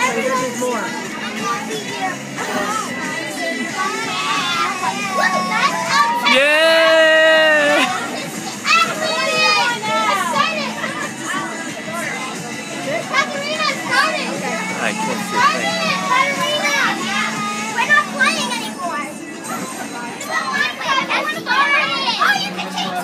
this is more. Yeah! I can't see a thing. We're not playing anymore. Oh, you can change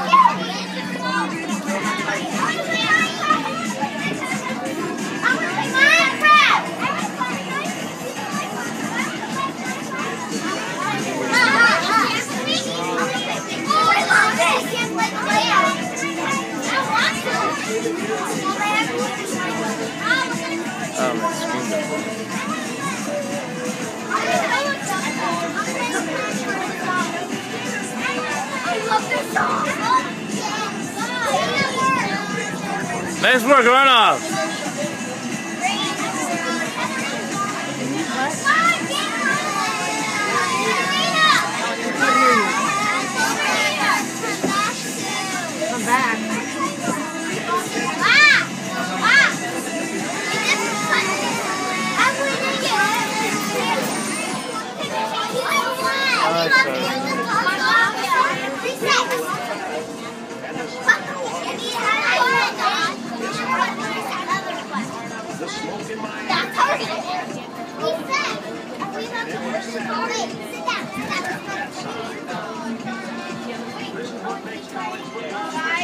Nice work, Runoff. Come back. Sit down.